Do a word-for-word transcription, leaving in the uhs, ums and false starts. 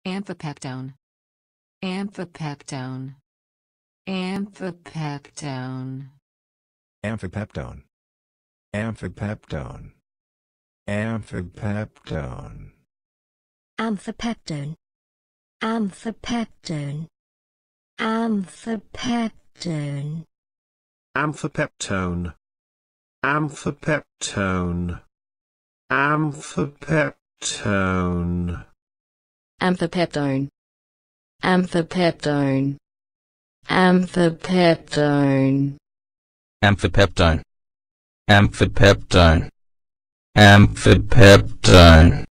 Amphipeptone. Amphipeptone. Amphipeptone. Amphipeptone. Amphipeptone. Amphipeptone. Amphipeptone. Amphipeptone. Amphipeptone. Amphipeptone. Amphipeptone. Amphipeptone. Amphipeptone. Amphipeptone. Amphipeptone. Amphipeptone. Amphipeptone. Amphipeptone.